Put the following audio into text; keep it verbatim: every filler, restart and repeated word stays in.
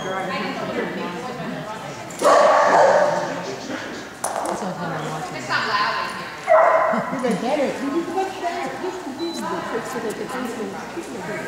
It's not loud in here. Better. You need to watch that. This is the tricks so they can